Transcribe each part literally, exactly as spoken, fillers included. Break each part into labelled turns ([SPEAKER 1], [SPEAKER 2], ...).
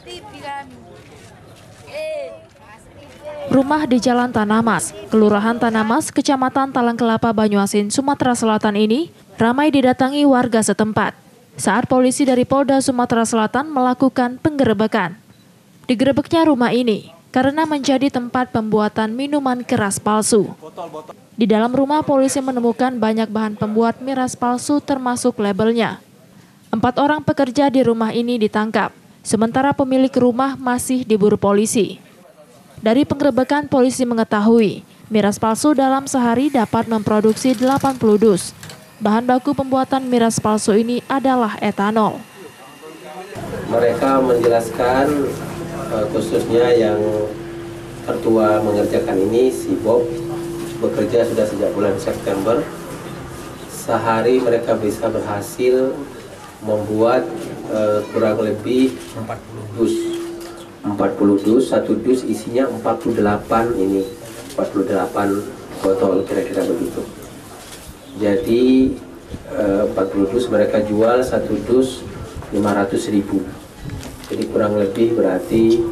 [SPEAKER 1] Rumah di Jalan Tanamas, Kelurahan Tanamas, Kecamatan Talangkelapa, Banyuasin, Sumatera Selatan ini ramai didatangi warga setempat saat polisi dari Polda Sumatera Selatan melakukan penggerebekan. Digerebeknya rumah ini karena menjadi tempat pembuatan minuman keras palsu. Di dalam rumah polisi menemukan banyak bahan pembuat miras palsu termasuk labelnya. Empat orang pekerja di rumah ini ditangkap, sementara pemilik rumah masih diburu polisi. Dari penggerebekan, polisi mengetahui miras palsu dalam sehari dapat memproduksi delapan puluh dus. Bahan baku pembuatan miras palsu ini adalah etanol.
[SPEAKER 2] Mereka menjelaskan khususnya yang tertua mengerjakan ini, si Bob, bekerja sudah sejak bulan September. Sehari mereka bisa berhasil membuat uh, kurang lebih empat puluh dus. empat puluh dus, satu dus isinya empat puluh delapan ini, empat puluh delapan botol kira-kira begitu. Jadi uh, empat puluh dus mereka jual satu dus lima ratus ribu. Jadi kurang lebih berarti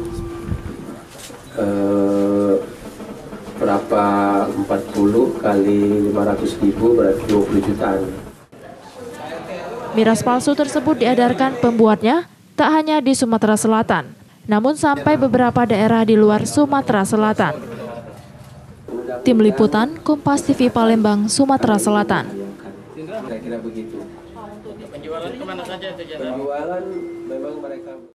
[SPEAKER 2] uh, berapa empat puluh kali lima ratus ribu berarti dua puluh jutaan.
[SPEAKER 1] Miras palsu tersebut diedarkan pembuatnya tak hanya di Sumatera Selatan, namun sampai beberapa daerah di luar Sumatera Selatan. Tim Liputan Kompas T V Palembang, Sumatera Selatan.
[SPEAKER 2] Kira-kira begitu.
[SPEAKER 3] Penjualan kemana saja itu jalan?
[SPEAKER 2] Penjualan memang mereka